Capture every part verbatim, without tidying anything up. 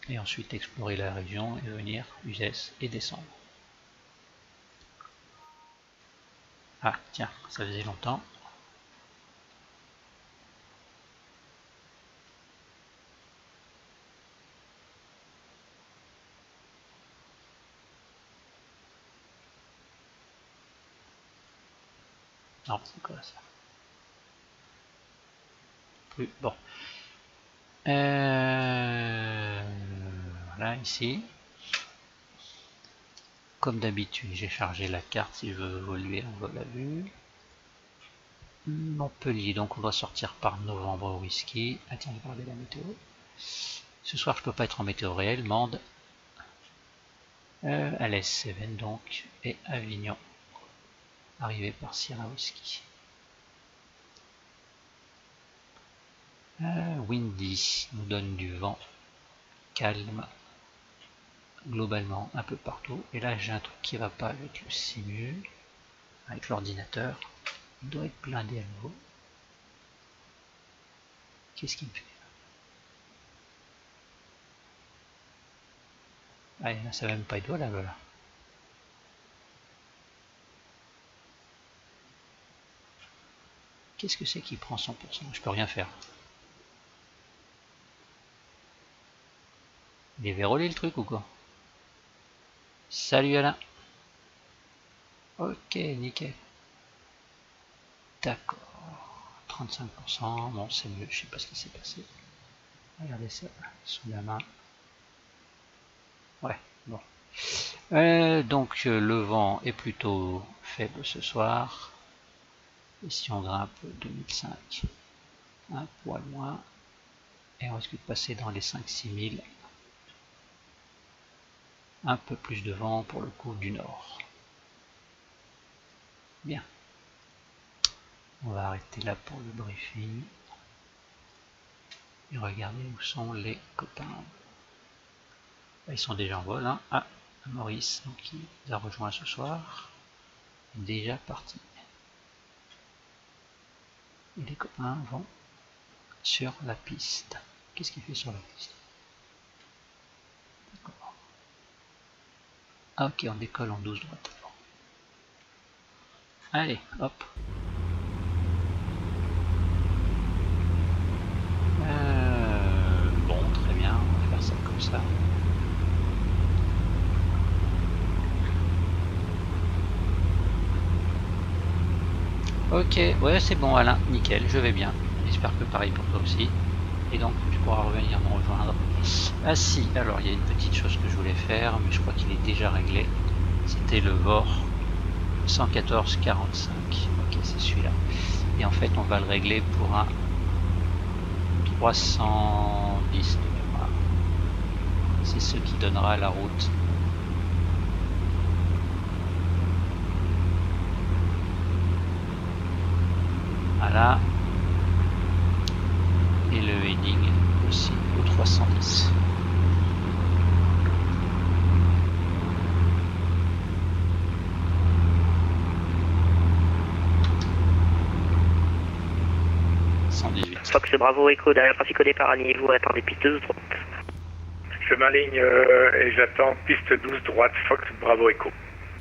et ensuite explorer la région et venir U S et descendre. Ah tiens, ça faisait longtemps. Non, c'est quoi ça? Plus bon. Euh, voilà ici. Comme d'habitude, j'ai chargé la carte si je veux évoluer en vol à vue. Montpellier, donc on doit sortir par novembre au whisky. Ah tiens, j'ai parlé de la météo. Ce soir, je peux pas être en météo réel. Mende, euh, Alès, Cévennes donc, et Avignon. Arrivé par Sierra Whisky. Euh, Windy nous donne du vent calme globalement un peu partout. Et là, j'ai un truc qui va pas avec le simu, avec l'ordinateur. Il doit être blindé à nouveau. Qu'est-ce qu'il me fait? Ah, là, ça va même pas être volable là. Qu'est-ce que c'est qui prend cent pour cent? Je peux rien faire. Il est verrouillé le truc ou quoi? Salut Alain. Ok, nickel. D'accord. trente-cinq pour cent. Bon, c'est mieux. Je sais pas ce qui s'est passé. Regardez ça. Sous la main. Ouais, bon. Euh, donc, euh, le vent est plutôt faible ce soir. Et si on grimpe deux mille cinq, un poil moins. Et on risque de passer dans les cinq six mille. Un peu plus de vent pour le coup du nord. Bien. On va arrêter là pour le briefing. Et regardez où sont les copains. Ils sont déjà en vol. Hein. Ah, Maurice, donc, qui nous a rejoint ce soir. Déjà parti. Et les copains vont sur la piste. Qu'est-ce qu'il fait sur la piste? D'accord. Ah ok, on décolle en douze droite. Allez, hop. Euh, bon, très bien, on va faire ça comme ça. Ok, ouais c'est bon Alain, nickel, je vais bien. J'espère que pareil pour toi aussi. Et donc tu pourras revenir me rejoindre. Ah si, alors il y a une petite chose que je voulais faire, mais je crois qu'il est déjà réglé. C'était le V O R cent quatorze quarante-cinq. Ok, c'est celui-là. Et en fait on va le régler pour un trois cent dix de mémoire. C'est ce qui donnera la route. Voilà. Et le heading aussi au trois cent dix. cent dix-huit. Fox Bravo Echo derrière trafic au départ, alignez-vous, attendez piste douze droite. Je m'aligne euh, et j'attends piste douze droite, Fox Bravo Echo.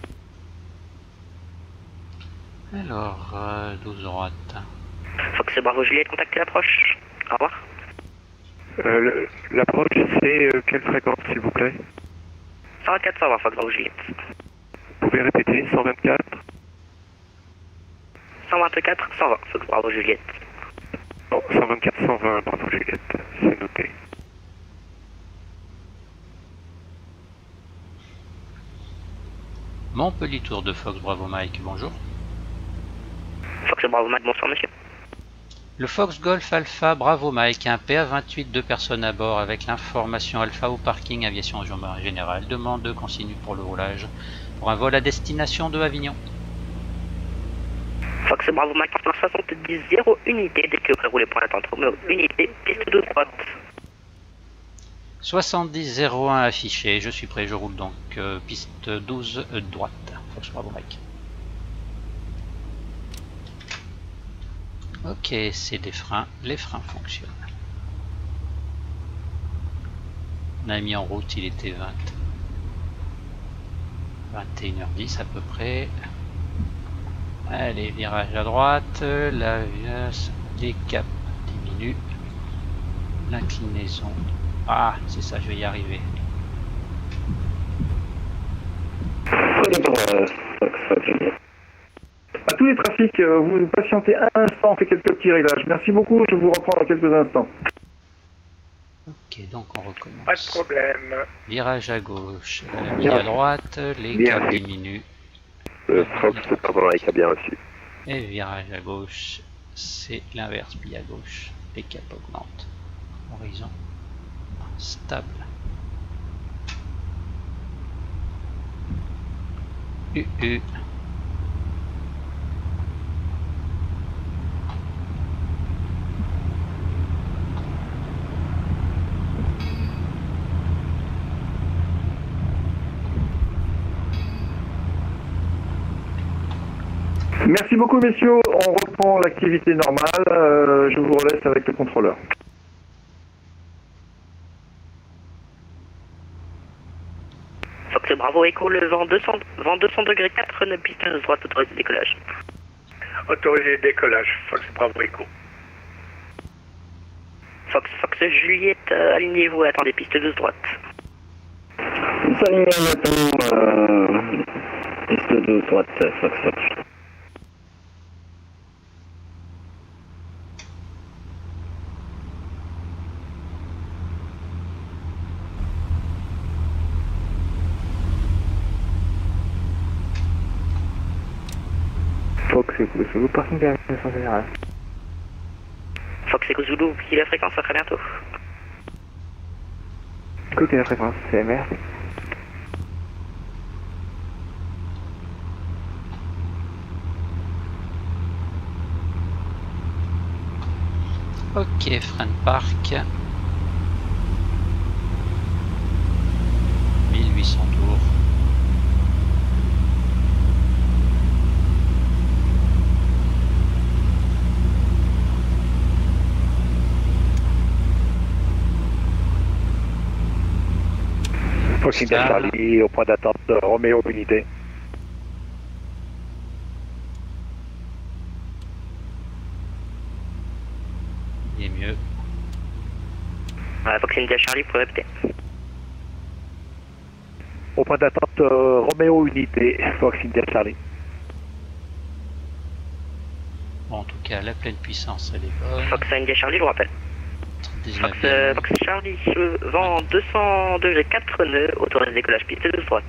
Alors, euh, douze droite. Fox Bravo Juliette, contactez l'approche. Au revoir. Euh, L'approche, c'est euh, quelle fréquence, s'il vous plaît? cent vingt-quatre, cent vingt, Fox Bravo Juliette. Vous pouvez répéter, cent vingt-quatre? cent vingt-quatre, cent vingt, Fox Bravo Juliette. Bon, cent vingt-quatre, cent vingt, Bravo Juliette, c'est noté. Montpellier Tour de Fox Bravo Mike, bonjour. Fox Bravo Mike, bonsoir monsieur. Le Fox Golf Alpha Bravo Mike, un P A vingt-huit, deux personnes à bord avec l'information Alpha au parking Aviation Générale. Demande de consigne pour le roulage pour un vol à destination de Avignon. Fox Bravo Mike, soixante-dix zéro unité, dès que vous roulez pour l'attente. Romeo, unité, piste douze droite. soixante-dix zéro un affiché, je suis prêt, je roule donc euh, piste douze euh, droite. Fox Bravo Mike. Ok, c'est des freins, les freins fonctionnent. On a mis en route, il était vingt. vingt et une heures dix à peu près. Allez, virage à droite, la vitesse des caps diminue. L'inclinaison. Ah, c'est ça, je vais y arriver. À tous les trafics, euh, vous patientez un instant, on fait quelques petits réglages. Merci beaucoup, je vous reprends dans quelques instants. Ok, donc on recommence. Pas de problème. Virage à gauche, euh, à droite, les Bien. caps diminuent. Le Fox, pardon, il a bien reçu. Et virage à gauche, c'est l'inverse, plie à gauche, les caps augmentent. Horizon stable. U U. Merci beaucoup, messieurs. On reprend l'activité normale. Euh, je vous relaisse avec le contrôleur. Fox Bravo Echo, le vent deux cents, vent deux cents degrés quatre, ne piste droite autorisée décollage. Autorisé décollage, Fox Bravo Echo. Fox, Fox Juliette, euh, alignez-vous et attendez piste douze droite. Salut, maintenant, euh, piste douze droite, Fox Fox. Fox, Zulu, parking bien, en général. Fox Echo Zulu, qui est la fréquence, à très bientôt. Écoutez la fréquence, c'est M R. Ok, frein de parc. mille huit cents tours. Fox India Charlie, au point d'attente de Roméo Unité. Il est mieux. Ouais, Fox India Charlie, vous pouvez répéter. Au point d'attente de Roméo Unité, Fox India Charlie. Bon, en tout cas, la pleine puissance, elle est bonne. Fox India Charlie, je vous rappelle. dix-neuf Fox, euh, Fox Charlie, euh, vent deux cents degrés quatre nœuds, autorisé décollage piste douze droite.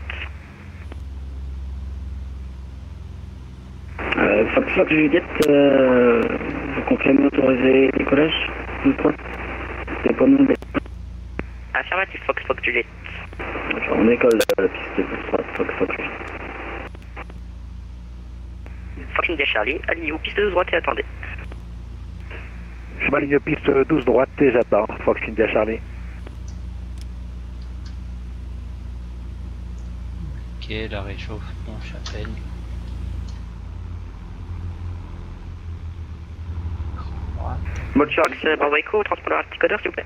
Euh, Fox Fox Juliette, euh, vous confirmez autorisé décollage, douze droite. C'est pas nous. Affirmatif, Fox Fox Juliette. On décolle la piste douze droite, Fox Fox. Fox India Charlie, alignez-vous piste douze droite et attendez. Je m'aligne piste douze droite et j'attends, Fox India Charlie. Ok, la réchauffe, penche à peine. Droite. Mode Fox Bravo Echo, transpondeur articodeur, s'il vous plaît.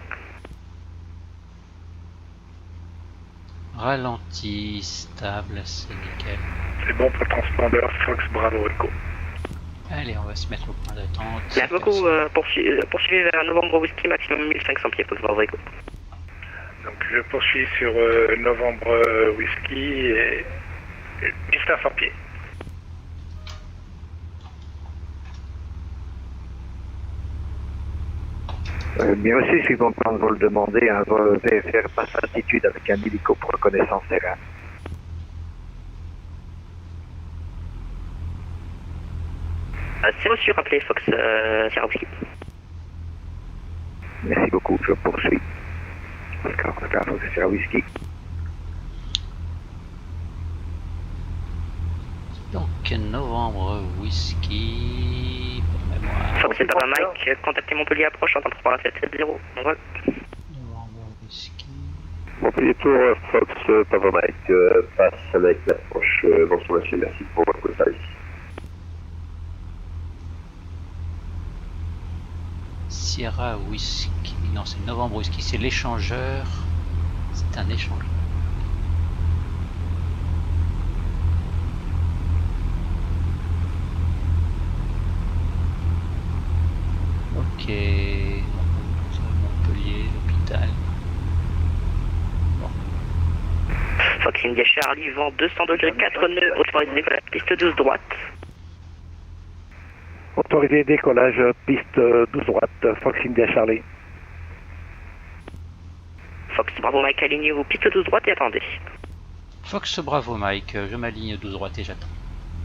Ralenti, stable, c'est nickel. C'est bon pour le transpondeur Fox Bravo Echo. Allez, on va se mettre au point d'attente. Merci beaucoup, euh, poursuivez, euh, poursuivez vers Novembre Whisky, maximum mille cinq cents pieds, Fox Bravo Echo. Donc je poursuis sur euh, Novembre euh, Whisky et, et mille cinq cents pieds. Euh, bien aussi, si vous quand vous le demandez, un vol V F R passe altitude avec un hélico pour reconnaissance terrain. Euh, c'est reçu, rappelez Fox euh, Sierra Whisky. Merci beaucoup, je poursuis. D'accord, d'accord, Fox Sierra Whisky. Donc, novembre whisky. Pour mémoire. Fox et Papa Mike, contactez Montpellier approche en temps trois sept sept zéro. On va. Novembre whisky. Montpellier Tour, Fox, euh, Papa Mike, euh, passe avec l'approche. Euh, bonjour monsieur, merci pour votre service. Sierra whisky. Non, c'est novembre whisky, c'est l'échangeur. C'est un échange. Ok. Montpellier, l'hôpital. Bon. Fox India Charlie, vent deux cents degrés quatre nœuds, autorisé décollage, piste douze droite. Autorisé décollage, piste douze droite, Fox India Charlie. Fox Bravo Mike, alignez-vous, piste douze droite et attendez. Fox Bravo Mike, je m'aligne douze droite et j'attends.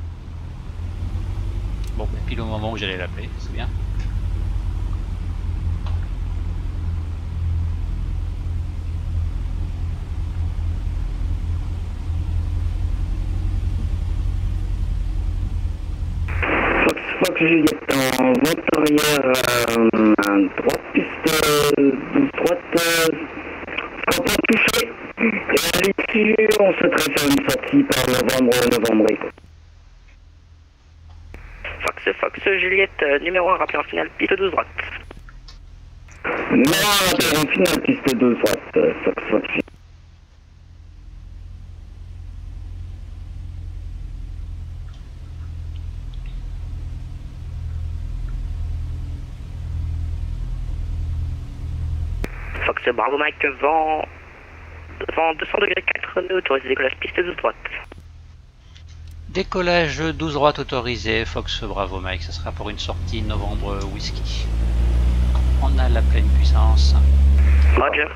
Bon, et puis le moment où j'allais l'appeler, c'est bien. Fox, Fox Juliette en vente arrière euh, droite, piste euh, douze droite, euh, quand on touché. Et à l'issue, on souhaiterait faire une sortie par novembre, novembre. Fox, Fox Juliette, euh, numéro un, rappel en finale, piste douze droite. Numéro un, rappel en finale, piste douze droite, euh, Fox, Fox Juliette. Fox Bravo Mike, vent, vent deux cents degrés quatre nœuds, autorisé décollage, piste douze droite. Décollage douze droite autorisé, Fox Bravo Mike, ça sera pour une sortie novembre whisky. On a la pleine puissance. Roger.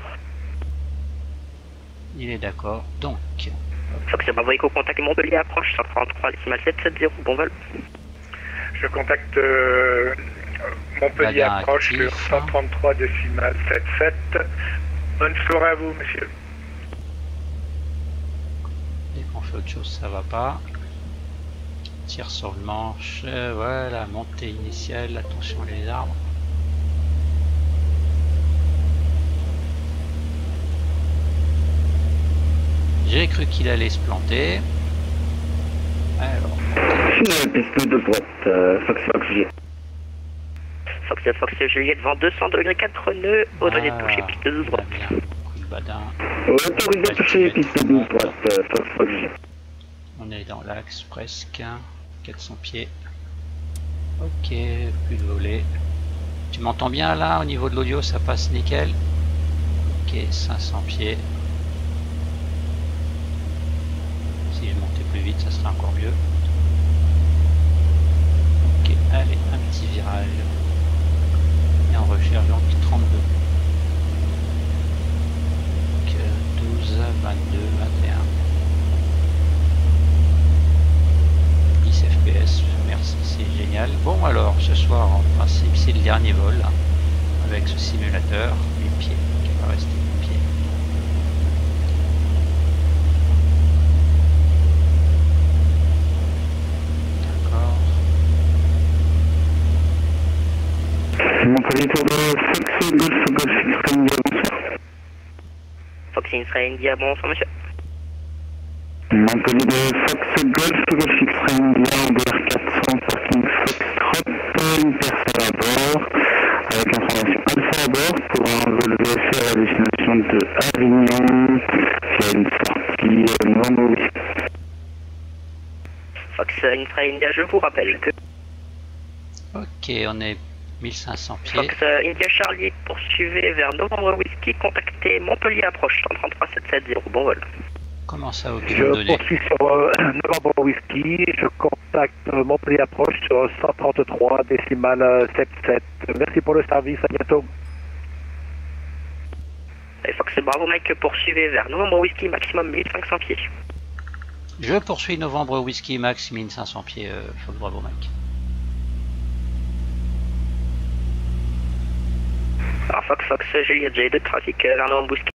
Il est d'accord, donc. Fox Bravo Echo, contact Montpellier, approche cent trente-trois décimal sept sept zéro, bon vol. Je contacte euh, Montpellier Badin approche actif. sur cent trente-trois décimal sept sept. Bonne soirée à vous, monsieur. Dès qu'on fait autre chose, ça va pas. Tire sur le manche, euh, voilà, montée initiale, attention les arbres. J'ai cru qu'il allait se planter. Alors, Finale, piste douze droite, euh, Fox, Fox Juliette. Fox Fox Juliette, vent deux cents degrés quatre nœuds, autorisé de toucher, ah, piste douze droite. bien, coup de badin. Autorisé de toucher, piste douze droite, euh, Fox, Fox Juliette. On est dans l'axe presque, quatre cents pieds. Ok, plus de volet. Tu m'entends bien là au niveau de l'audio, ça passe nickel. Ok, cinq cents pieds. Si je montais plus vite, ça serait encore mieux. Ok, allez, un petit virage. Et on recherche donc trente-deux. Donc douze, vingt-deux, vingt et un. dix F P S, merci, c'est génial. Bon alors, ce soir en principe c'est le dernier vol hein, avec ce simulateur, les pieds, qui va rester les pieds. D'accord. Montpellier tour de Fox, Golf, Golf, X-Ray India, bonsoir. Fox India India, bonsoir monsieur. Montpellier de Fox, Golf, Golf, X-Ray India, en D R quatre cents, parking Foxtrot, une personne à bord, avec information alpha à bord, pour un vol V F R à destination de Avignon, via une sortie euh, novembre. Fox India India, je vous rappelle que Ok, on est mille cinq cents pieds. Fox India Charlie, poursuivez vers Novembre Whisky, contactez Montpellier approche cent trente-trois sept cent soixante, bon vol. Comment ça, ok, Je vous donnez. poursuis sur euh, Novembre Whisky. Je contacte euh, Montpellier approche sur cent trente-trois décimal sept sept. Merci pour le service, à bientôt. Et Fox Bravo Mike, poursuivez vers Novembre Whisky, maximum mille cinq cents pieds. Je poursuis Novembre Whisky Max mille cinq cents pieds, euh, Fox Bravo Mike. Alors Fox Fox Juliette, j'ai deux trafic vers Novembre Whisky.